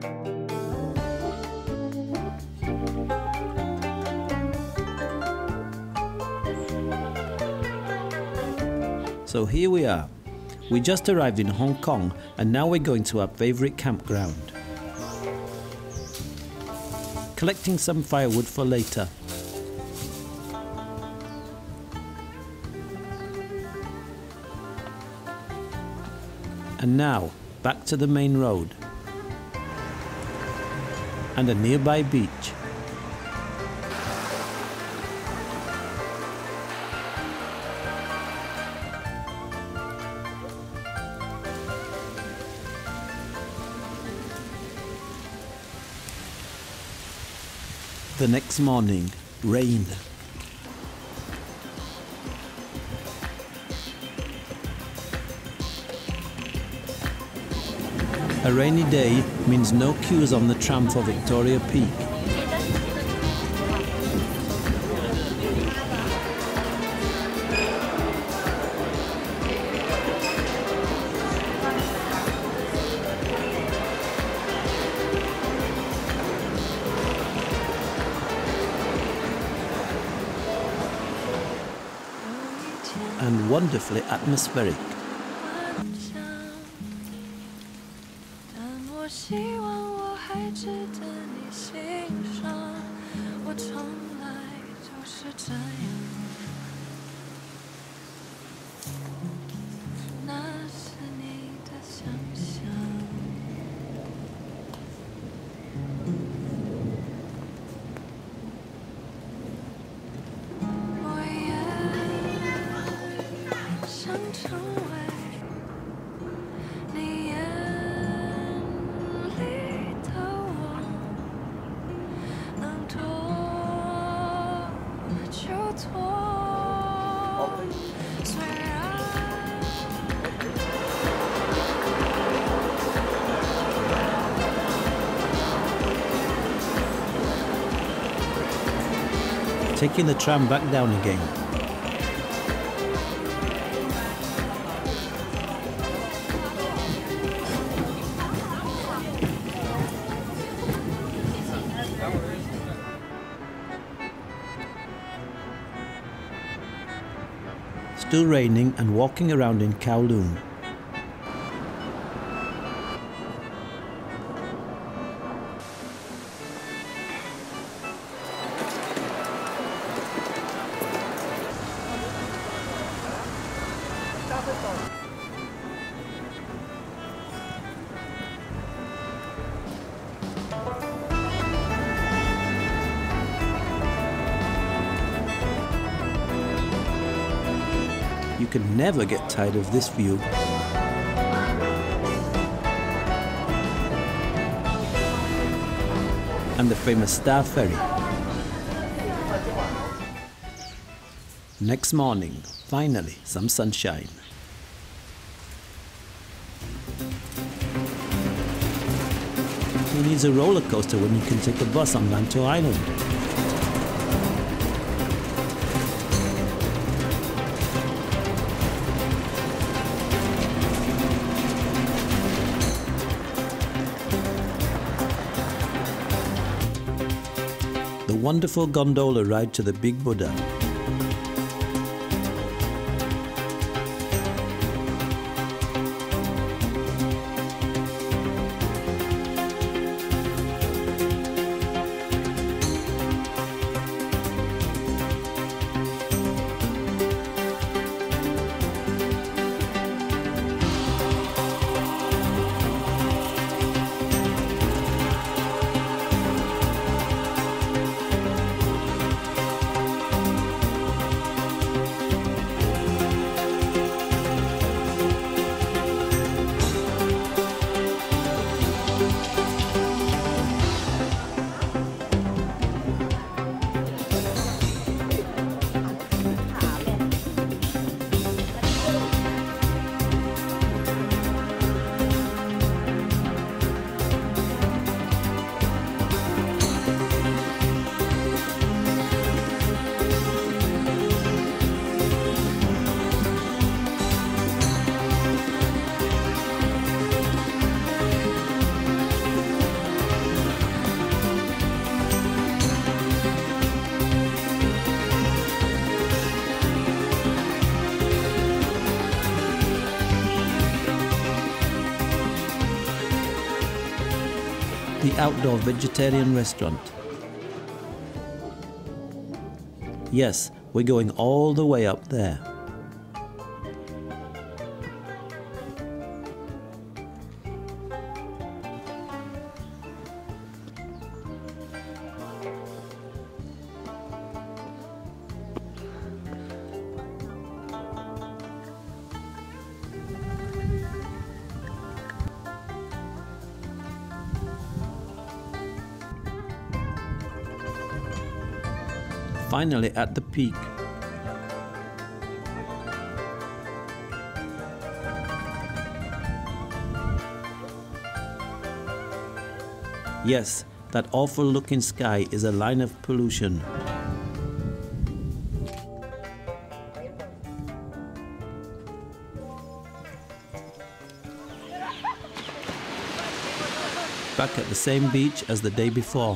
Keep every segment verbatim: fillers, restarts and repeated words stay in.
So here we are. We just arrived in Hong Kong and now we're going to our favourite campground. Collecting some firewood for later. And now, back to the main road. And a nearby beach. The next morning, rain. A rainy day means no queues on the tram for Victoria Peak. And wonderfully atmospheric. Taking the tram back down again. Still raining and walking around in Kowloon. You can never get tired of this view. And the famous Star Ferry. Next morning, finally, some sunshine. Who needs a roller coaster when you can take a bus on Lantau Island? The wonderful gondola ride to the Big Buddha. the outdoor vegetarian restaurant. Yes, we're going all the way up there. Finally at the peak. Yes, that awful looking sky is a line of pollution. Back at the same beach as the day before.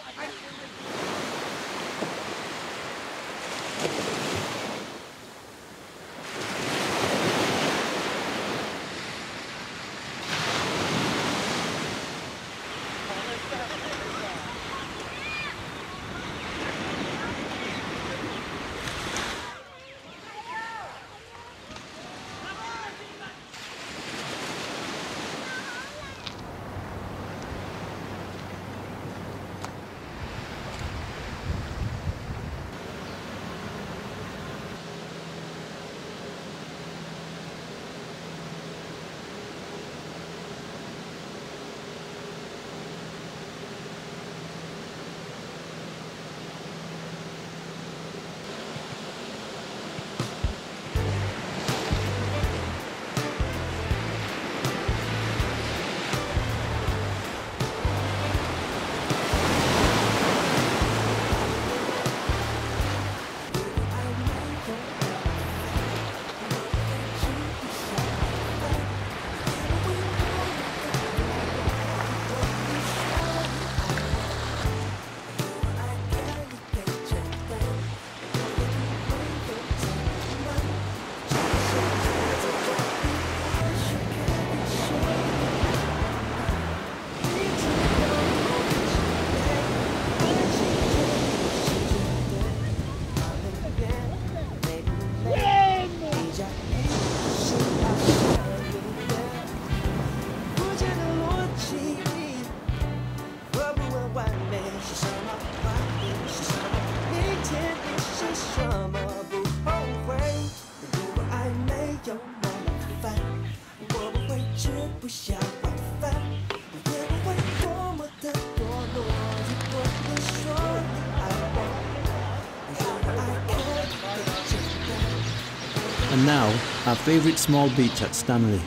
And now, our favourite small beach at Stanley.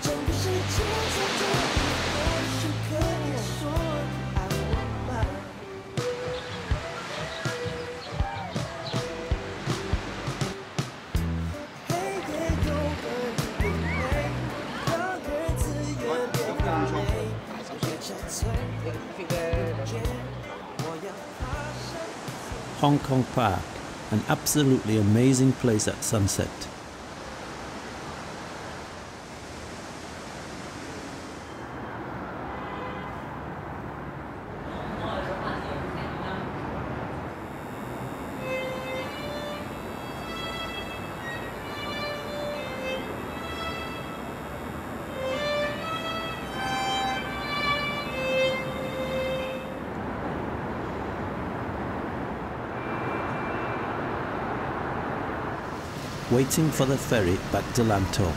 Hong Kong Park, an absolutely amazing place at sunset. Waiting for the ferry back to Lantau.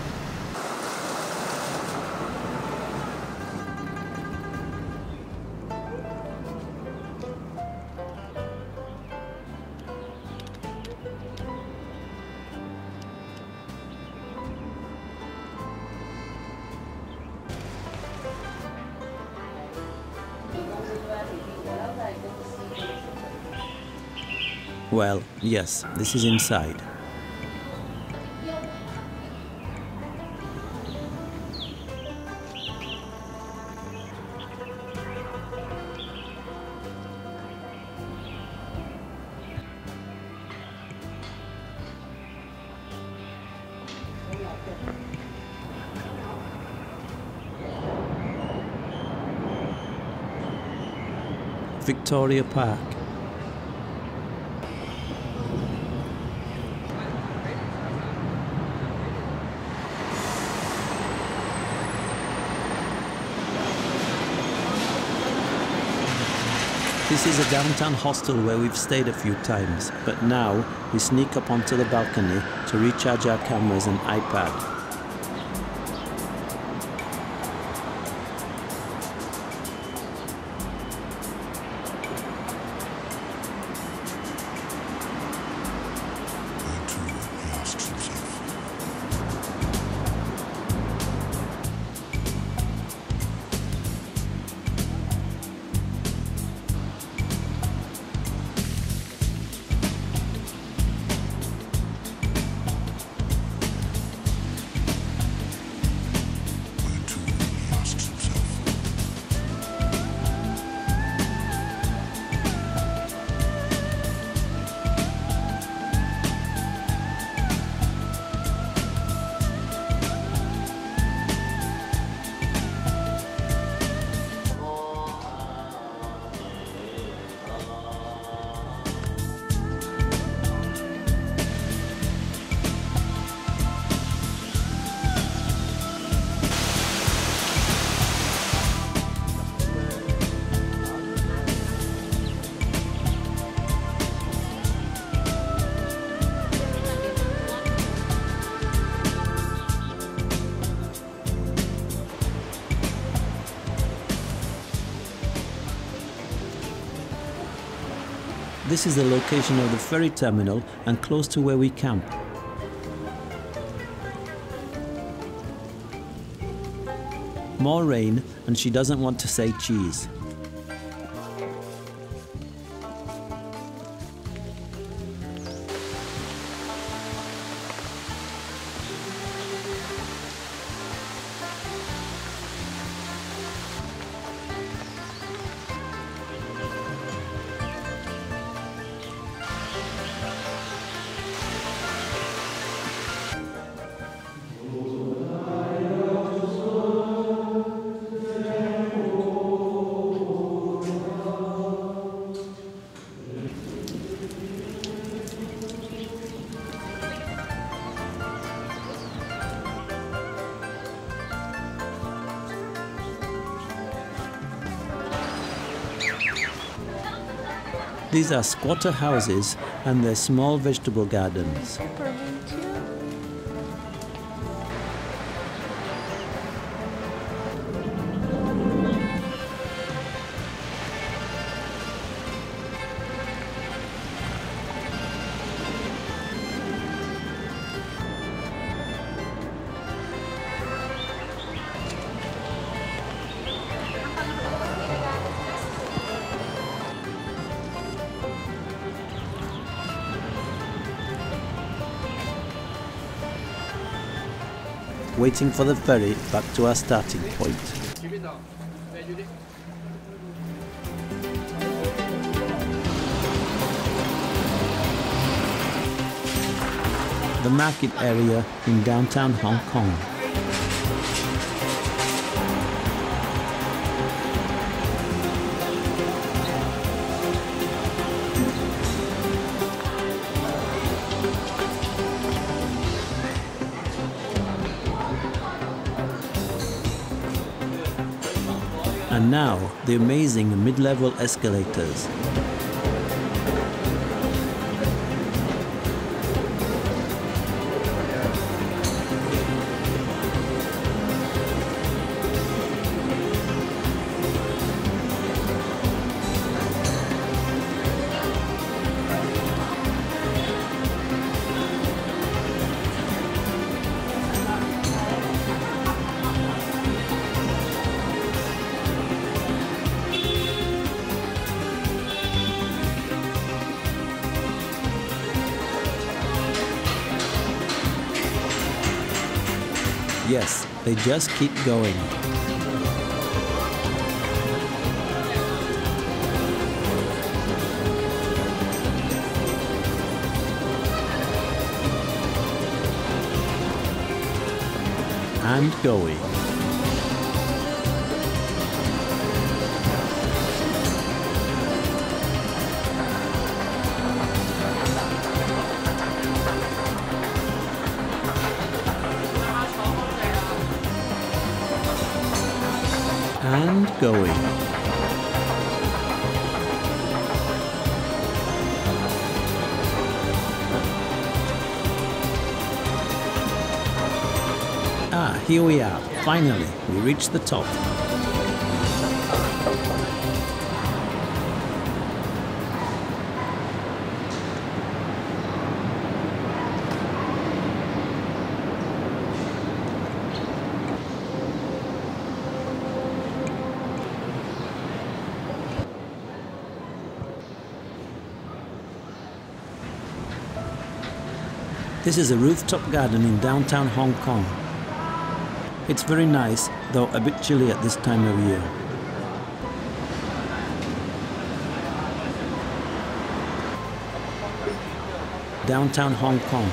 Well, yes, this is inside. Victoria Park. This is a downtown hostel where we've stayed a few times, but now we sneak up onto the balcony to recharge our cameras and iPad. This is the location of the ferry terminal and close to where we camp. More rain, and she doesn't want to say cheese. These are squatter houses and their small vegetable gardens. Waiting for the ferry back to our starting point. The market area in downtown Hong Kong. And now, the amazing mid-level escalators. Yes, they just keep going. And going. Here we are, finally, we reached the top. This is a rooftop garden in downtown Hong Kong. It's very nice, though a bit chilly at this time of year. Downtown Hong Kong.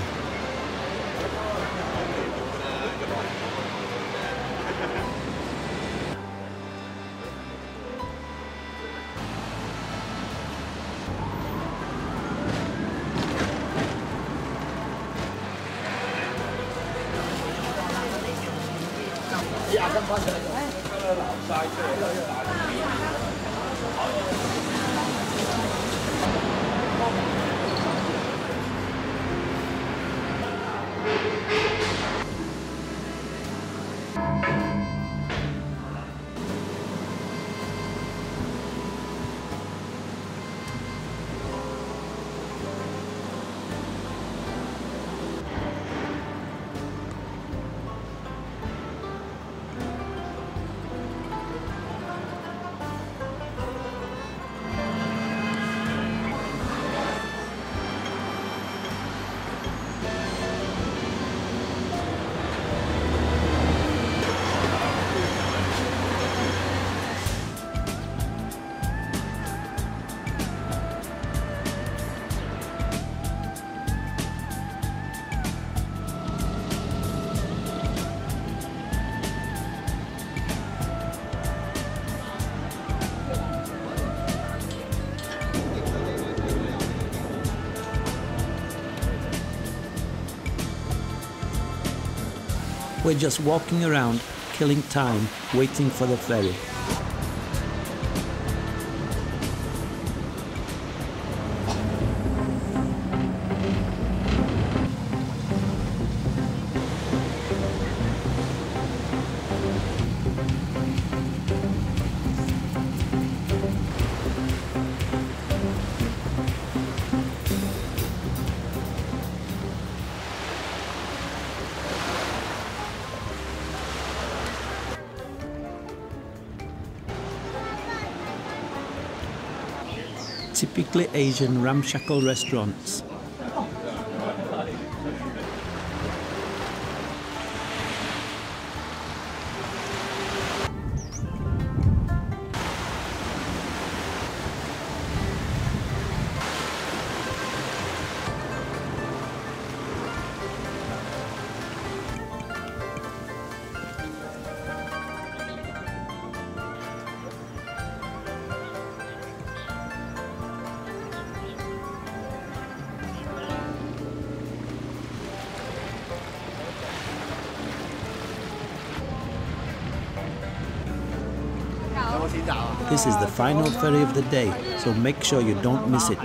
We're just walking around, killing time, waiting for the ferry. Typically Asian ramshackle restaurants. This is the final ferry of the day, so make sure you don't miss it.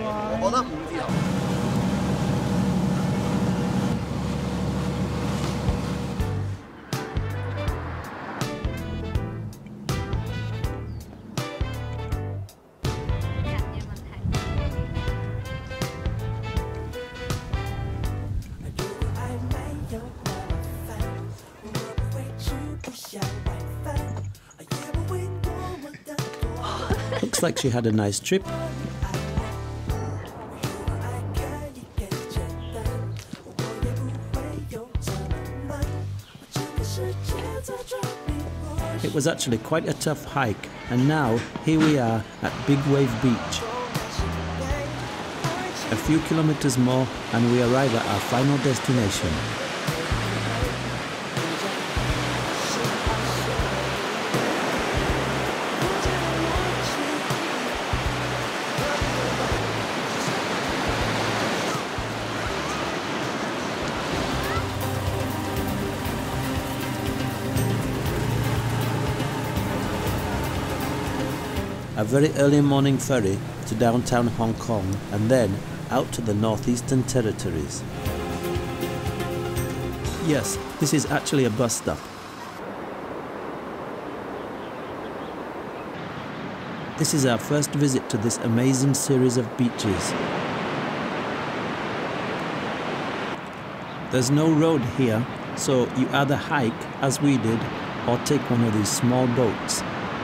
Looks like she had a nice trip. It was actually quite a tough hike, and now here we are at Big Wave Beach. A few kilometers more and we arrive at our final destination. A very early morning ferry to downtown Hong Kong and then out to the Northeastern Territories. Yes, this is actually a bus stop. This is our first visit to this amazing series of beaches. There's no road here, so you either hike, as we did, or take one of these small boats.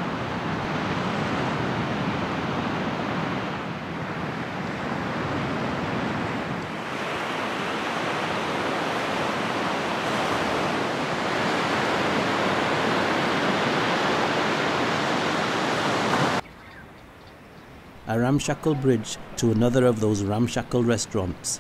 A ramshackle bridge to another of those ramshackle restaurants.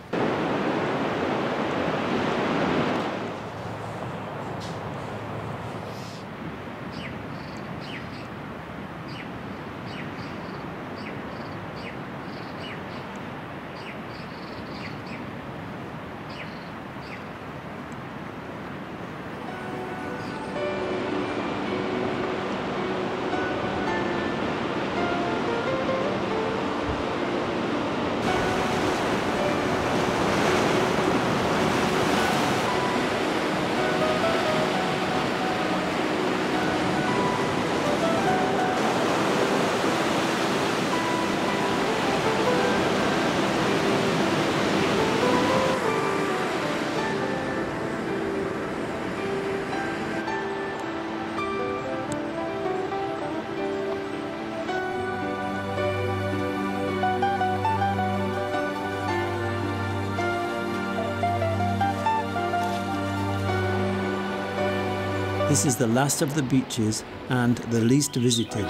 This is the last of the beaches and the least visited.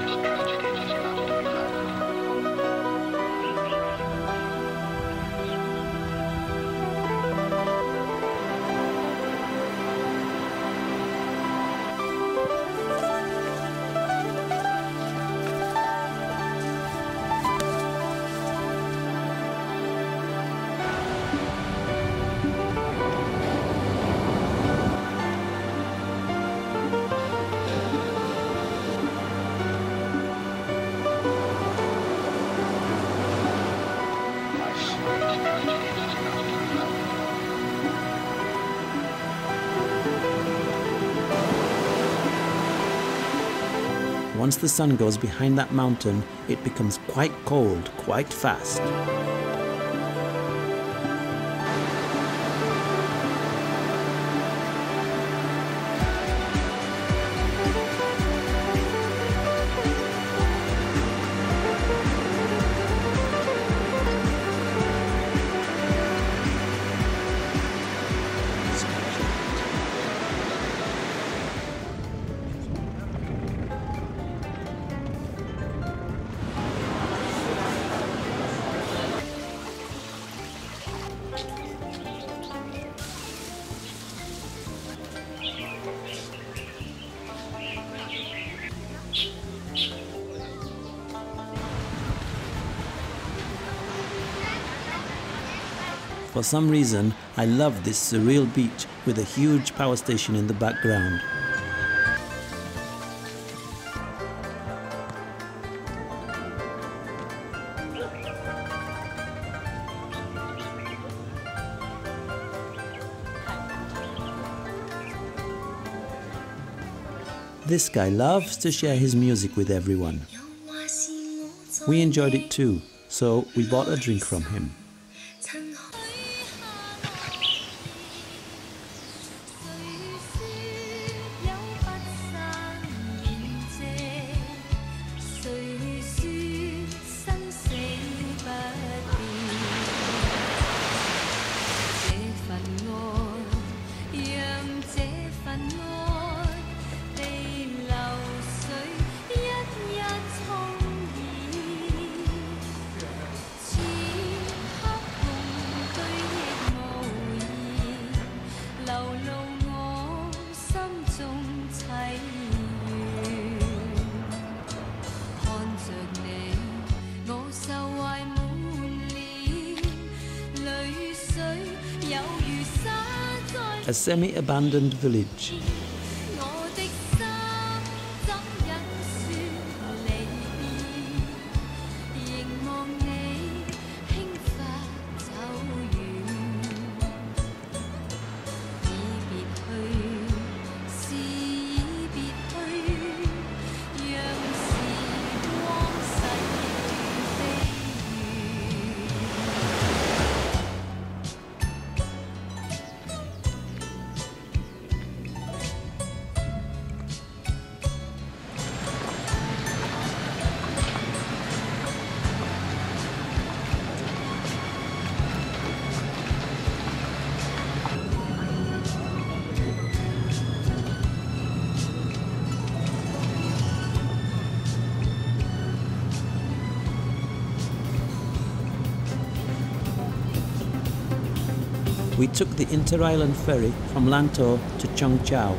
Once the sun goes behind that mountain, it becomes quite cold, quite fast. For some reason, I love this surreal beach with a huge power station in the background. This guy loves to share his music with everyone. We enjoyed it too, so we bought a drink from him. A semi-abandoned village. we took the inter-island ferry from Lantou to Cheung Chau.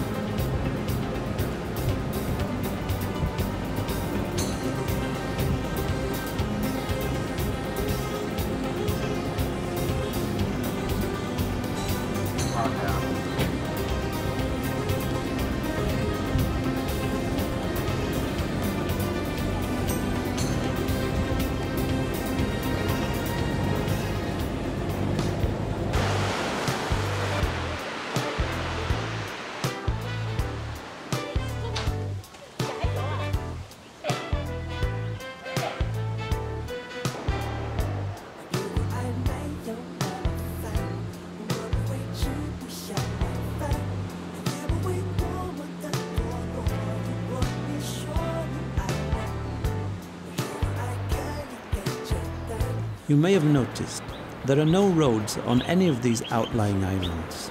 You may have noticed there are no roads on any of these outlying islands.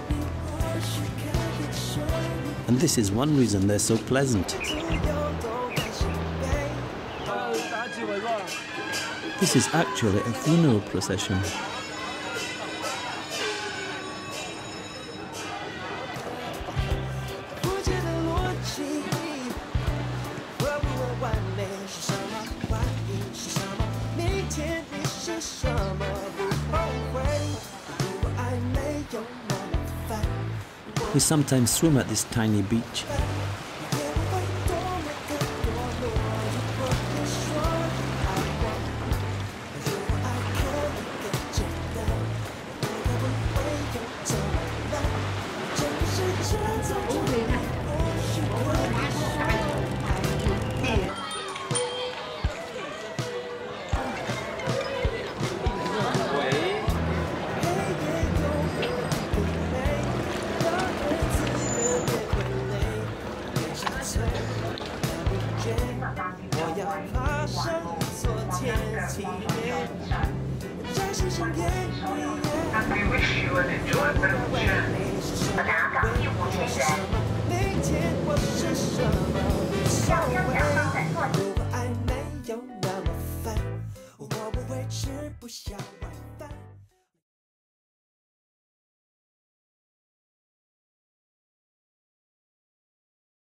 And this is one reason they're so pleasant. This is actually a funeral procession. We sometimes swim at this tiny beach. We wish you an enjoyable journey. 达港一五千元。